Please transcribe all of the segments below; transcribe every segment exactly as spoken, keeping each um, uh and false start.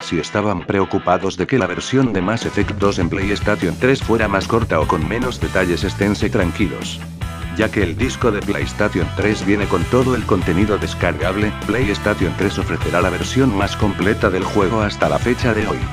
si estaban preocupados de que la versión de Mass Effect dos en PlayStation tres fuera más corta o con menos detalles, esténse tranquilos. Ya que el disco de PlayStation tres viene con todo el contenido descargable, PlayStation tres ofrecerá la versión más completa del juego hasta la fecha de hoy.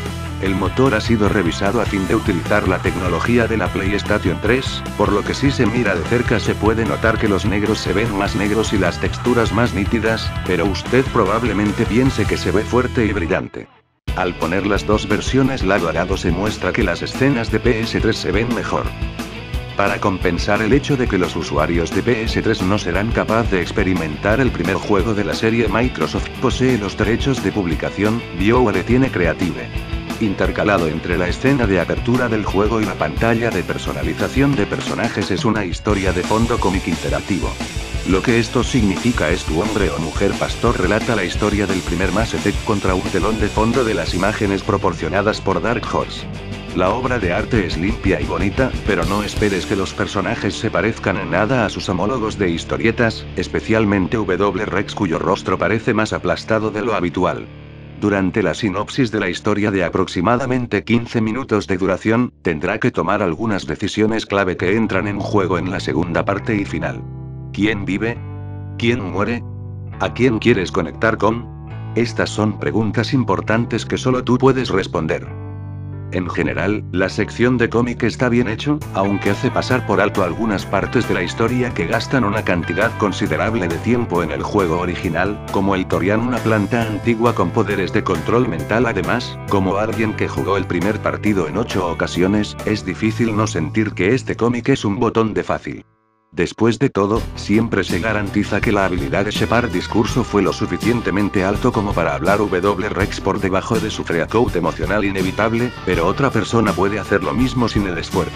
El motor ha sido revisado a fin de utilizar la tecnología de la PlayStation tres, por lo que si se mira de cerca se puede notar que los negros se ven más negros y las texturas más nítidas, pero usted probablemente piense que se ve fuerte y brillante. Al poner las dos versiones lado a lado se muestra que las escenas de P S tres se ven mejor. Para compensar el hecho de que los usuarios de P S tres no serán capaces de experimentar el primer juego de la serie, Microsoft posee los derechos de publicación. BioWare tiene Creative. Intercalado entre la escena de apertura del juego y la pantalla de personalización de personajes es una historia de fondo cómic interactivo. Lo que esto significa es tu hombre o mujer pastor relata la historia del primer Mass Effect contra un telón de fondo de las imágenes proporcionadas por Dark Horse. La obra de arte es limpia y bonita, pero no esperes que los personajes se parezcan en nada a sus homólogos de historietas, especialmente W Rex, cuyo rostro parece más aplastado de lo habitual. Durante la sinopsis de la historia de aproximadamente quince minutos de duración, tendrá que tomar algunas decisiones clave que entran en juego en la segunda parte y final. ¿Quién vive? ¿Quién muere? ¿A quién quieres conectar con? Estas son preguntas importantes que solo tú puedes responder. En general, la sección de cómic está bien hecho, aunque hace pasar por alto algunas partes de la historia que gastan una cantidad considerable de tiempo en el juego original, como el Torian, una planta antigua con poderes de control mental. Además, como alguien que jugó el primer partido en ocho ocasiones, es difícil no sentir que este cómic es un botón de fácil. Después de todo, siempre se garantiza que la habilidad de Shepard discurso fue lo suficientemente alto como para hablar W Rex por debajo de su freakout emocional inevitable, pero otra persona puede hacer lo mismo sin el esfuerzo.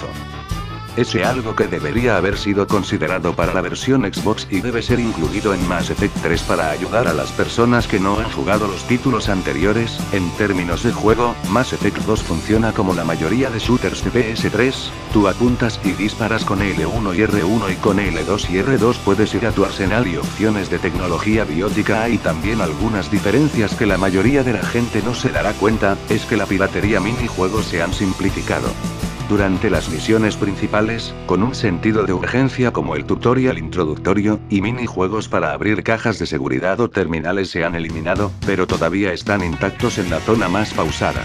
Es algo que debería haber sido considerado para la versión Xbox y debe ser incluido en Mass Effect tres para ayudar a las personas que no han jugado los títulos anteriores. En términos de juego, Mass Effect dos funciona como la mayoría de shooters de P S tres, tú apuntas y disparas con L uno y R uno y con L dos y R dos puedes ir a tu arsenal y opciones de tecnología biótica. Hay también algunas diferencias que la mayoría de la gente no se dará cuenta, es que la piratería minijuegos se han simplificado. Durante las misiones principales, con un sentido de urgencia como el tutorial introductorio, y minijuegos para abrir cajas de seguridad o terminales se han eliminado, pero todavía están intactos en la zona más pausada.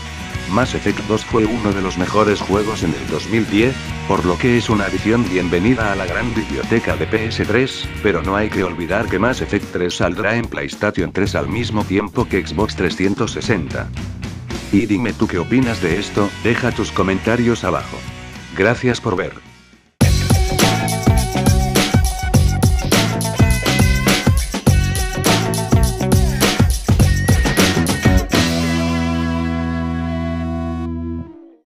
Mass Effect dos fue uno de los mejores juegos en el dos mil diez, por lo que es una adición bienvenida a la gran biblioteca de P S tres, pero no hay que olvidar que Mass Effect tres saldrá en PlayStation tres al mismo tiempo que Xbox trescientos sesenta. Y dime tú qué opinas de esto, deja tus comentarios abajo. Gracias por ver.